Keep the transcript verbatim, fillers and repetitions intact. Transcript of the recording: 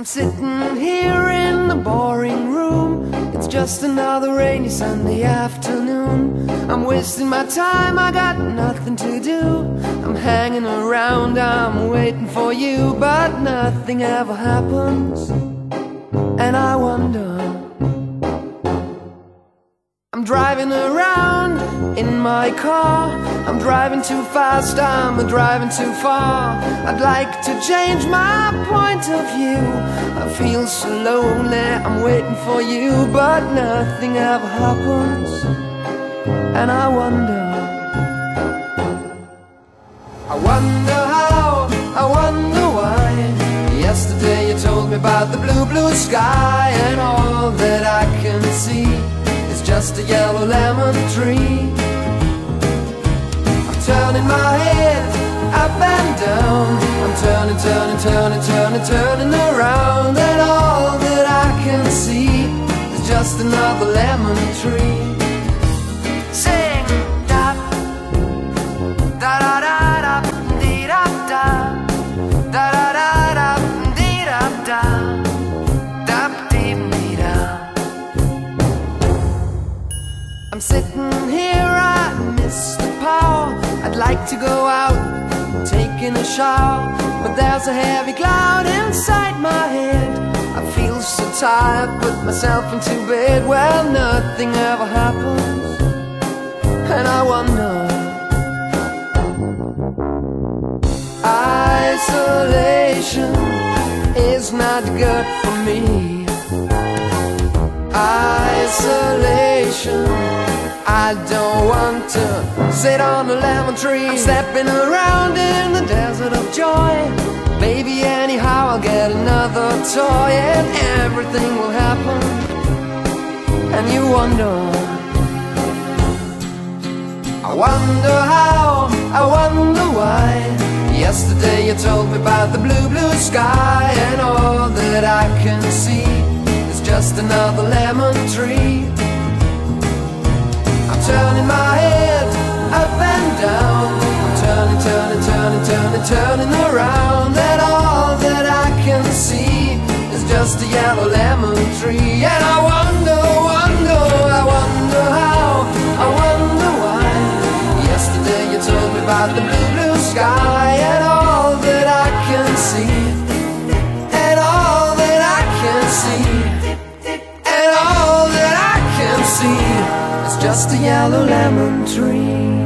sitting here in the boring room. It's just another rainy Sunday afternoon. I'm wasting my time, I got nothing to do. I'm hanging around, I'm waiting for you, but nothing ever happens. And I wonder, I'm driving around in my car. I'm driving too fast, I'm driving too far. I'd like to change my point of view. I feel so lonely, I'm waiting for you, but nothing ever happens. And I wonder, I wonder how, I wonder why. Yesterday you told me about the blue, blue sky, and all that I can see is just a yellow lemon tree. I'm turning my head up and down. I'm turning, turning, turning, turning, turning around, and all that I can see is just another lemon tree. Sing da da da da da dee da da da da da da dee da da da dee dee da. I'm sitting here, I miss the power. I'd like to go out, taking a shower, but there's a heavy cloud inside my head. I feel so tired, put myself into bed. Well, nothing ever happens, and I wonder, isolation is not good for me. Isolation, I don't want to sit on a lemon tree. I'm stepping around in the desert of joy. Maybe anyhow I'll get another toy, and everything will happen. And you wonder, I wonder how, I wonder why. Yesterday you told me about the blue, blue sky, and all that I can see is just another lemon tree. I'm turning my head up and down. I'm turning, turning, turning, turning, turning around, and all that I can see is just a yellow lemon tree. And I wonder, wonder, I wonder how, I wonder why. Yesterday you told me about the blue, blue sky, and all that I can see, and all that I can see, and all that I can see, it's just a yellow lemon tree.